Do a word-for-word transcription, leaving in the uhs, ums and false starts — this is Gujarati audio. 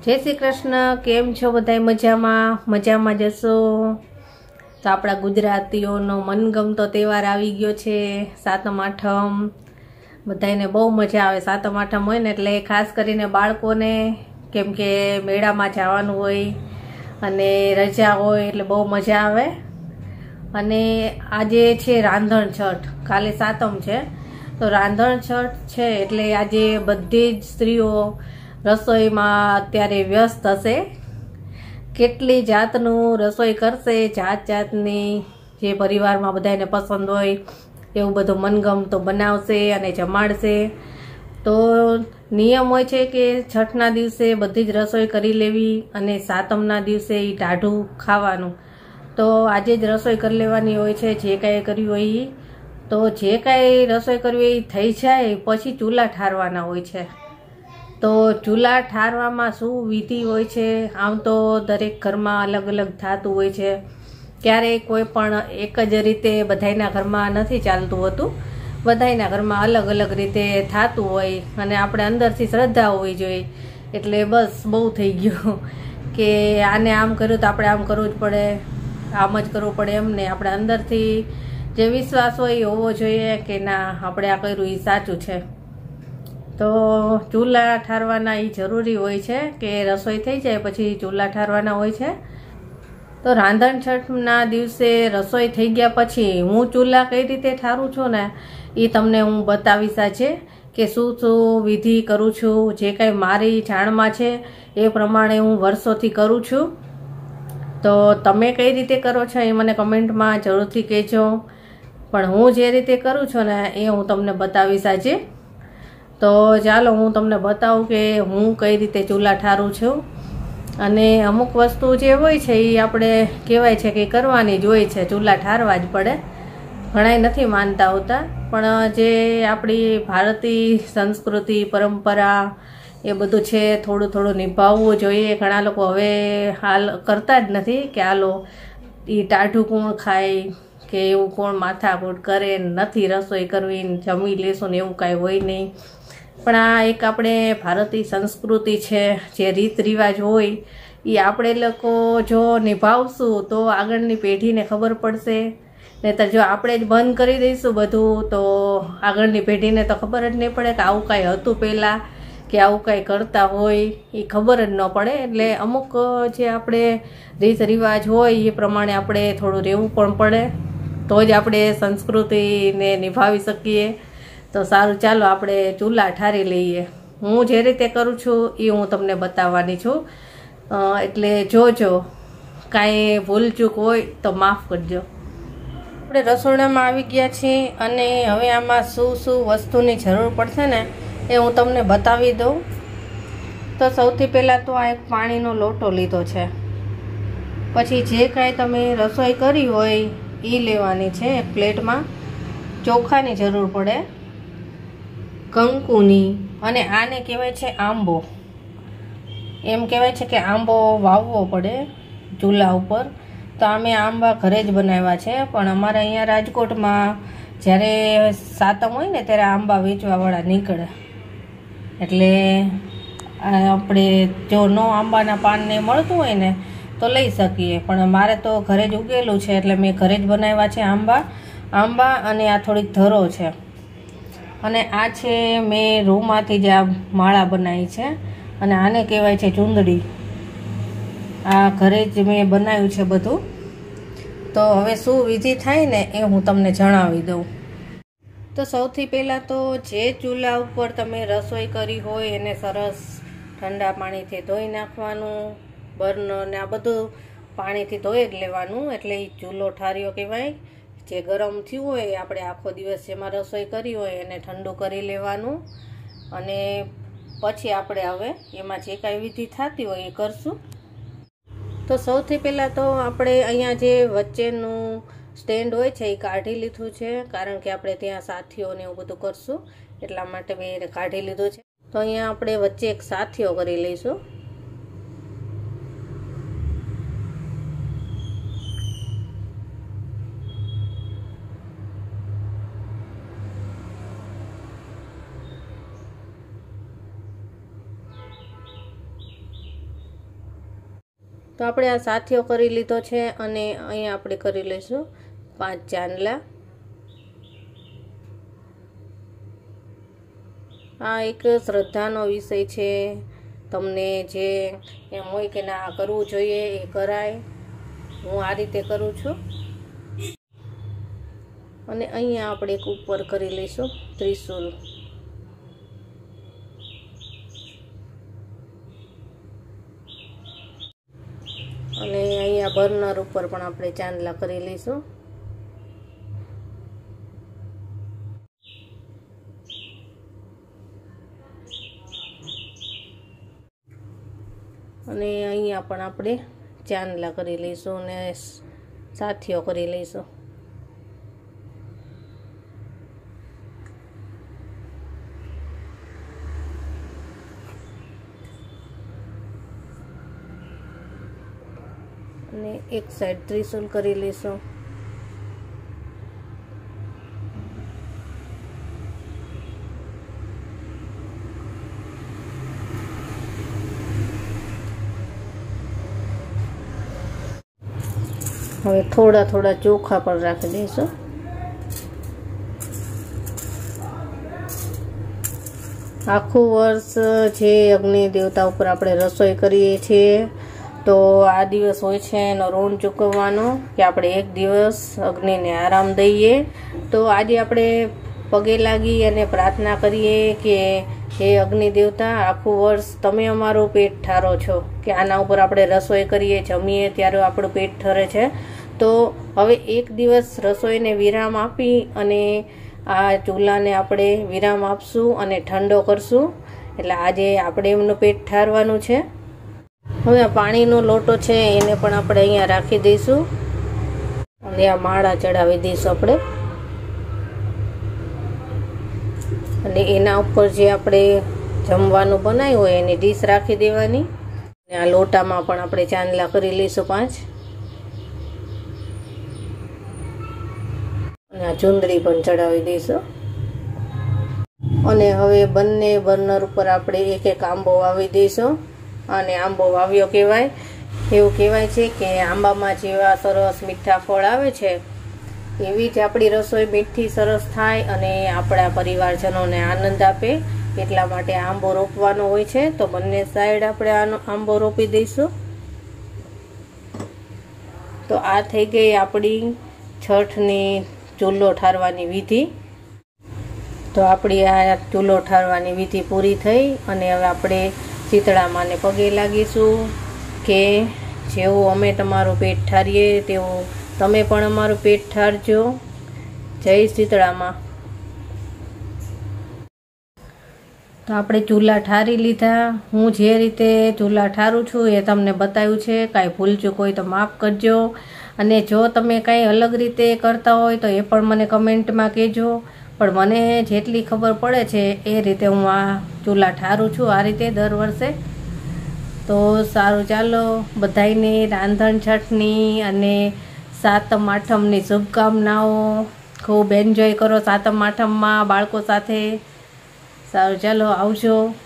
जय श्री कृष्ण। केम छो बधाई? मजामां मजामां जशो। तो आपड़ा गुजरातीओनो मनगमतो तहेवार आवी गयो छे सातम आठम। बधाईने बहु मजा आवे सातम आठम होय ने એટલે ખાસ કરીને બાળકોને કેમ કે મેળામાં જવાનું હોય અને રજા હોય એટલે બહુ મજા આવે। અને આજે છે રાંધણ છઠ, કાલે સાતમ છે તો રાંધણ છઠ છે એટલે આજે બધી જ સ્ત્રીઓ રસોઈમાં અત્યારે વ્યસ્ત હશે। કેટલી જાતનું રસોઈ કરશે, જાત જાતની જે પરિવારમાં બધાને પસંદ હોય એવું બધું મનગમતો બનાવશે અને જમાડશે। તો નિયમ હોય છે કે છઠના દિવસે બધી જ રસોઈ કરી લેવી અને સાતમના દિવસે એ ટાઢું ખાવાનું। તો આજે જ રસોઈ કરી લેવાની હોય છે જે કાંઈ કર્યું હોય એ। તો જે કાંઈ રસોઈ કરવી એ થઈ જાય પછી ચૂલા ઠારવાના હોય છે। તો ચૂલા ઠારવામાં શું વિધિ હોય છે? આમ તો દરેક ઘરમાં અલગ અલગ થતું હોય છે, ક્યારેય કોઈ પણ એક જ રીતે બધાયના ઘરમાં નથી ચાલતું હોતું, બધાયના ઘરમાં અલગ અલગ રીતે થતું હોય અને આપણે અંદરથી શ્રદ્ધા હોવી જોઈએ। એટલે બસ બહુ થઈ ગયું કે આને આમ કર્યું તો આપણે આમ કરવું જ પડે, આમ જ કરવું પડે એમ નહીં। આપણે અંદરથી જે વિશ્વાસ હોય એ હોવો જોઈએ કે ના આપણે આ કર્યું એ સાચું છે। તો ચૂલા ઠારવાના એ જરૂરી હોય છે કે રસોઈ થઈ જાય પછી ચૂલા ઠારવાના હોય છે। તો રાંધણ છઠના દિવસે રસોઈ થઈ ગયા પછી હું ચૂલા કઈ રીતે ઠારું છું ને એ તમને હું બતાવીશ આજે કે શું શું વિધિ કરું છું। જે કાંઈ મારી જાણમાં છે એ પ્રમાણે હું વર્ષોથી કરું છું। તો તમે કઈ રીતે કરો છો એ મને કમેન્ટમાં જરૂરથી કહેજો, પણ હું જે રીતે કરું છું ને એ હું તમને બતાવીશ આજે। તો ચાલો હું તમને બતાવું કે હું કઈ રીતે ચૂલા ઠારું છું। અને અમુક વસ્તુ જે હોય છે એ આપણે કહેવાય છે કે કરવાની જ હોય છે, ચૂલા ઠારવા જ પડે। ઘણાય નથી માનતા હોતા, પણ જે આપણી ભારતીય સંસ્કૃતિ પરંપરા એ બધું છે થોડું થોડું નિભાવવું જોઈએ। ઘણા લોકો હવે હાલ કરતા જ નથી કે હાલો એ ટાઢું કોણ ખાય કે એવું કોણ માથાકૂટ કરે, નથી રસોઈ કરવી જમી લેશું ને એવું કાંઈ હોય નહીં। પણ આ એક આપણે ભારતીય સંસ્કૃતિ છે, જે રીત રિવાજ હોય એ આપણે લોકો જો નિભાવશું તો આગળની પેઢીને ખબર પડશે, નહીંતર જો આપણે જ બંધ કરી દઈશું બધું તો આગળની પેઢીને તો ખબર જ નહીં પડે કે આવું કાંઈ હતું પહેલાં કે આવું કાંઈ કરતા હોય એ ખબર જ ન પડે। એટલે અમુક જે આપણે રીત રિવાજ હોય એ પ્રમાણે આપણે થોડું રહેવું પણ પડે, તો જ આપણે સંસ્કૃતિને નિભાવી શકીએ। તો સારું ચાલો આપણે ચૂલા ઠારી લઈએ। હું જે રીતે કરું છું એ હું તમને બતાવવાની છું, એટલે જોજો, કાંઈ ભૂલચૂક હોય તો માફ કરજો। આપણે રસોડામાં આવી ગયા છીએ અને હવે આમાં શું શું વસ્તુની જરૂર પડશે ને એ હું તમને બતાવી દઉં। તો સૌથી પહેલાં તો આ એક પાણીનો લોટો લીધો છે, પછી જે કાંઈ તમે રસોઈ કરી હોય એ લેવાની છે એક પ્લેટમાં। ચોખાની જરૂર પડે, કંકુની, અને આને કહેવાય છે આંબો। એમ કહેવાય છે કે આંબો વાવવો પડે ચૂલા ઉપર। તો અમે આંબા ઘરે જ બનાવ્યા છે, પણ અમારે અહીંયા રાજકોટમાં જ્યારે સાતમ હોય ને ત્યારે આંબા વેચવાવાળા નીકળે, એટલે આપણે જો નો આંબાના પાનને મળતું હોય ને તો લઈ શકીએ, પણ મારે તો ઘરે જ ઉગેલું છે એટલે મેં ઘરે જ બનાવ્યા છે આંબા આંબા અને આ થોડીક ધરો છે, અને આ છે મેં રૂમાંથી જ આ માળા બનાવી છે, અને આને કહેવાય છે ચૂંદડી। આ ઘરે જ મેં બનાવ્યું છે બધું। તો હવે શું વિધિ થાય ને એ હું તમને જણાવી દઉં। તો સૌથી પહેલાં તો જે ચૂલા ઉપર તમે રસોઈ કરી હોય એને સરસ ઠંડા પાણીથી ધોઈ નાખવાનું, બર્નર ને આ બધું પાણીથી ધોઈ જ લેવાનું, એટલે એ ચૂલો ઠાર્યો કહેવાય। જે ગરમ થયું હોય આપણે આખો દિવસ જેમાં રસોઈ કરી હોય એને ઠંડુ કરી લેવાનું, અને પછી આપણે હવે એમાં જે કાંઈ વિધિ થતી હોય એ કરશું। તો સૌથી પહેલાં તો આપણે અહીંયા જે વચ્ચેનું સ્ટેન્ડ હોય છે એ કાઢી લીધું છે, કારણ કે આપણે ત્યાં સાથીઓને એવું બધું કરશું એટલા માટે મેં કાઢી લીધું છે। તો અહીંયા આપણે વચ્ચે એક સાથીઓ કરી લઈશું। તો આપણે આ સાથીઓ કરી લીધો છે અને અહીંયા આપણે કરી લઈશું પાંચ ચાંદલા। આ એક શ્રદ્ધાનો વિષય છે, તમને જે એમ હોય કે ના કરવું જોઈએ એ કરાય। હું આ રીતે કરું છું। અને અહીંયા આપણે એક ઉપર કરી લઈશું ત્રિશુલ। અને અહીંયા બર્નર ઉપર પણ આપણે ચાંદલા કરી લઈશું। અને અહીંયા પણ આપણે ચાંદલા કરી લઈશું અને સાથીઓ કરી લઈશું। અને એક સાઈડ ત્રિશુલ કરી લઈશું। હવે થોડા થોડા ચોખા પણ રાખી દઈશું। આખું વર્ષ જે અગ્નિ દેવતા ઉપર આપણે રસોઈ કરીએ છીએ તો આ દિવસ હોય છે એનો ઋણ ચૂકવવાનો કે આપણે એક દિવસ અગ્નિને આરામ દઈએ। તો આજે આપણે પગે લાગી અને પ્રાર્થના કરીએ કે હે અગ્નિ દેવતા, આખું વર્ષ તમે અમારું પેટ ઠારો છો કે આના ઉપર આપણે રસોઈ કરીએ જમીએ ત્યારે આપણું પેટ ઠરે છે। તો હવે એક દિવસ રસોઈને વિરામ આપી અને આ ચૂલાને આપણે વિરામ આપશું અને ઠંડો કરશું। એટલે આજે આપણે એમનું પેટ ઠારવાનું છે। હવે આ પાણીનો લોટો છે એને પણ આપણે અહીંયા રાખી દઈશું અને આ માળા ચડાવી દઈશું આપણે। અને એના ઉપર જે આપણે જમવાનું બનાવ્યું હોય એની ડીશ રાખી દેવાની। અને આ લોટામાં પણ આપણે ચાંદલા કરી લઈશું પાંચ। અને આ ચુંદડી પણ ચડાવી દઈશું। અને હવે બંને બર્નર ઉપર આપણે એક એક આંબો વાવી દઈશું। અને આંબો વાવ્યો કહેવાય, એવું કહેવાય છે કે આંબામાં જેવા સરસ મીઠા ફળ આવે છે એવી જ આપણી રસોઈ મીઠી સરસ થાય અને આપણા પરિવારજનોને આનંદ આપે, એટલા માટે આંબો રોપવાનો હોય છે। તો બંને સાઈડ આપણે આનો આંબો રોપી દઈશું। તો આ થઈ ગઈ આપણી છઠની ચૂલો ઠારવાની વિધિ। તો આપણી આ ચૂલો ઠારવાની વિધિ પૂરી થઈ અને હવે આપણે શીતળા માને પગે લાગીશું કે જેવું અમે તમારું પેટ ઠારીએ તેવું તમે પણ અમારું પેટ ઠારજો। જય શીતળા માં। તો આપણે ચૂલા ઠારી લીધા। હું જે રીતે ચૂલા ઠારું છું એ તમને બતાવ્યું છે, કાંઈ ભૂલચૂક હોય તો માફ કરજો। અને જો તમે કાંઈ અલગ રીતે કરતા હોય તો એ પણ મને કમેન્ટમાં કહેજો। પણ મને જેટલી ખબર પડે છે એ રીતે હું આ ચૂલા ઠારું છું આ રીતે દર વર્ષે। તો સારું, ચાલો બધાયને રાંધણ છઠની અને સાતમ આઠમની શુભકામનાઓ। ખૂબ એન્જોય કરો સાતમ આઠમમાં બાળકો સાથે। સારું, ચાલો આવજો।